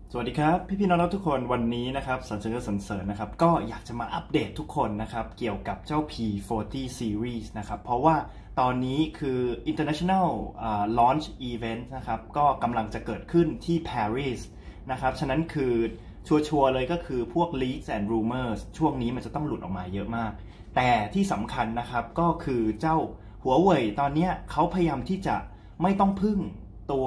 สวัสดีครับพี่น้องทุกคนวันนี้นะครับสรรเสริญนะครับก็อยากจะมาอัปเดตทุกคนนะครับเกี่ยวกับเจ้า P40 Series นะครับเพราะว่าตอนนี้คือ International Launch Event นะครับก็กำลังจะเกิดขึ้นที่ Paris นะครับฉะนั้นคือชัวร์เลยก็คือพวก leaks and rumors ช่วงนี้มันจะต้องหลุดออกมาเยอะมากแต่ที่สำคัญนะครับก็คือเจ้าหัวเว่ยตอนนี้เขาพยายามที่จะไม่ต้องพึ่งตัว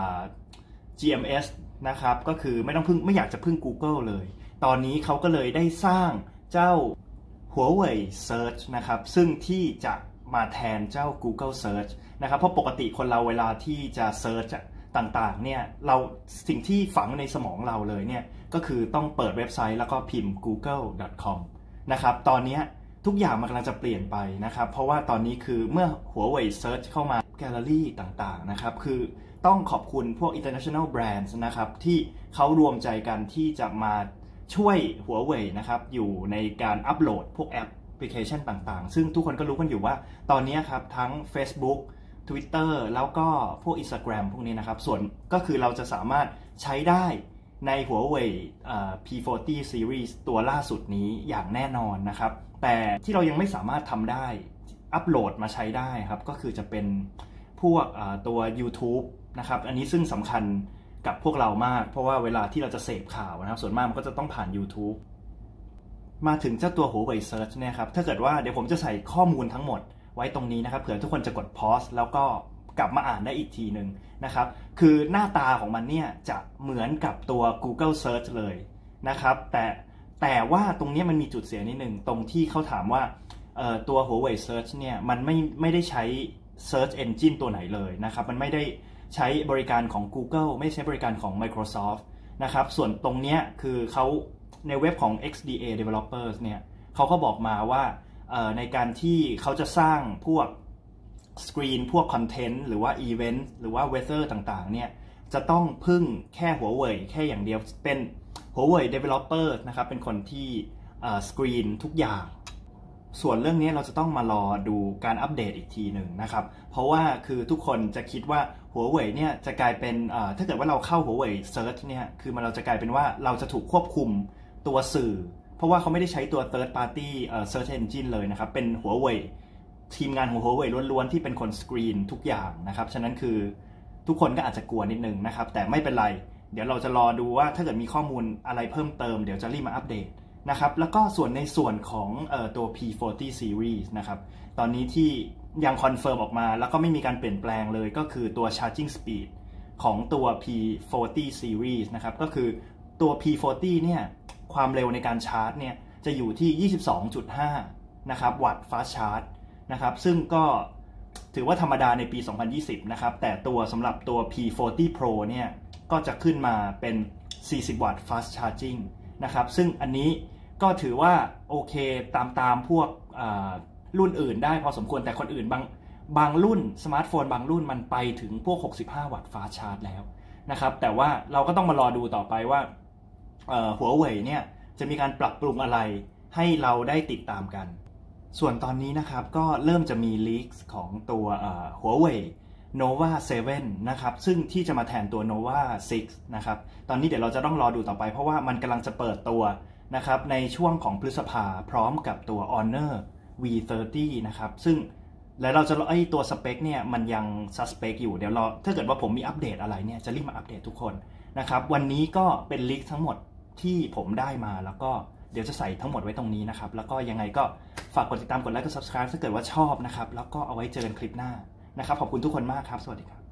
GMS นะครับก็คือไม่อยากจะพึ่ง Google เลยตอนนี้เขาก็เลยได้สร้างเจ้าหัวเว่ย Search นะครับซึ่งที่จะมาแทนเจ้า Google Search นะครับเพราะปกติคนเราเวลาที่จะ Search ต่างๆเนี่ยสิ่งที่ฝังในสมองเราเลยเนี่ยก็คือต้องเปิดเว็บไซต์แล้วก็พิมพ์ google.com นะครับตอนนี้ทุกอย่างมันกำลังจะเปลี่ยนไปนะครับเพราะว่าตอนนี้คือเมื่อหัวเว่ย Search เข้ามาแกลเลอรี่ต่างๆนะครับคือต้องขอบคุณพวก international brands นะครับที่เขารวมใจกันที่จะมาช่วยหัวเว่ยนะครับอยู่ในการอัปโหลดพวกแอปพลิเคชันต่างๆซึ่งทุกคนก็รู้กันอยู่ว่าตอนนี้ครับทั้ง Facebook Twitter แล้วก็พวก Instagram พวกนี้นะครับส่วนก็คือเราจะสามารถใช้ได้ในหัวเว่ยP40 Series ตัวล่าสุดนี้อย่างแน่นอนนะครับแต่ที่เรายังไม่สามารถทำได้อัปโหลดมาใช้ได้ครับก็คือจะเป็นพวกตัว YouTube นะครับอันนี้ซึ่งสำคัญกับพวกเรามากเพราะว่าเวลาที่เราจะเสพข่าวนะครับส่วนมากมันก็จะต้องผ่าน YouTube มาถึงเจ้าตัวหัวเว่ย Search เนี่ยครับถ้าเกิดว่าเดี๋ยวผมจะใส่ข้อมูลทั้งหมดไว้ตรงนี้นะครับเผื่อทุกคนจะกด pause แล้วก็กลับมาอ่านได้อีกทีหนึ่งนะครับคือหน้าตาของมันเนี่ยจะเหมือนกับตัว Google Search เลยนะครับแต่ว่าตรงนี้มันมีจุดเสียนิดหนึ่งตรงที่เขาถามว่าตัวหัวเว่ย Search เนี่ยมันไม่ได้ใช้ Search Engine ตัวไหนเลยนะครับมันไม่ได้ใช้บริการของ Google ไม่ใช้บริการของ Microsoft นะครับส่วนตรงนี้คือเขาในเว็บของ XDA Developers เนี่ยเขาก็บอกมาว่าในการที่เขาจะสร้างพวกสกรีนพวกคอนเทนต์หรือว่าอีเวนต์หรือว่าเวเธอร์ต่างๆเนี่ยจะต้องพึ่งแค่หัวเว่ยแค่อย่างเดียวเป็นหัวเว่ย Developer นะครับเป็นคนที่สกรีนทุกอย่างส่วนเรื่องนี้เราจะต้องมารอดูการอัปเดตอีกทีหนึ่งนะครับเพราะว่าคือทุกคนจะคิดว่าหัวเว่ยเนี่ยจะกลายเป็นถ้าเกิดว่าเราเข้าหัวเว่ย Search เนี่ยคือเราจะกลายเป็นว่าเราจะถูกควบคุมตัวสื่อเพราะว่าเขาไม่ได้ใช้ตัว third party search engine เลยนะครับเป็นหัวเว่ยทีมงานของหัวเว่ยล้วนๆที่เป็นคนสกรีนทุกอย่างนะครับฉะนั้นคือทุกคนก็อาจจะกลัวนิดนึงนะครับแต่ไม่เป็นไรเดี๋ยวเราจะรอดูว่าถ้าเกิดมีข้อมูลอะไรเพิ่มเติมเดี๋ยวจะรีบมาอัปเดตนะครับแล้วก็ในส่วนของตัว P40 Series นะครับตอนนี้ที่ยังคอนเฟิร์มออกมาแล้วก็ไม่มีการเปลี่ยนแปลงเลยก็คือตัว charging speed ของตัว P40 Series นะครับก็คือตัว P40 เนี่ยความเร็วในการชาร์จเนี่ยจะอยู่ที่ 22.5 นะครับวัตต์ fast charge นะครับซึ่งก็ถือว่าธรรมดาในปี 2020 นะครับแต่สำหรับตัว P40 Pro เนี่ยก็จะขึ้นมาเป็น 40 วัตต์ fast charging นะครับซึ่งอันนี้ก็ถือว่าโอเคตามพวกรุ่นอื่นได้พอสมควรแต่คนอื่นบางรุ่นสมาร์ทโฟนบางรุ่นมันไปถึงพวก 65 วัตต์ fast charge แล้วนะครับแต่ว่าเราก็ต้องมารอดูต่อไปว่าหัวเว่ยเนี่ยจะมีการปรับปรุงอะไรให้เราได้ติดตามกันส่วนตอนนี้นะครับก็เริ่มจะมีลีกของตัวหัวเว่ย Nova 7 นะครับซึ่งที่จะมาแทนตัว Nova 6 นะครับตอนนี้เดี๋ยวเราจะต้องรอดูต่อไปเพราะว่ามันกำลังจะเปิดตัวนะครับในช่วงของพฤษภาพร้อมกับตัว Honor V30 นะครับซึ่งแล้วเราจะตัวสเปคเนี่ยมันยังซัสเปคอยู่เดี๋ยวถ้าเกิดว่าผมมีอัปเดตอะไรเนี่ยจะรีบมาอัปเดตทุกคนนะครับวันนี้ก็เป็นลีกทั้งหมดที่ผมได้มาแล้วก็เดี๋ยวจะใส่ทั้งหมดไว้ตรงนี้นะครับแล้วก็ยังไงก็ฝากกดติดตามกดไลค์กด subscribe ถ้าเกิดว่าชอบนะครับแล้วก็เอาไว้เจอกันคลิปหน้านะครับขอบคุณทุกคนมากครับสวัสดีครับ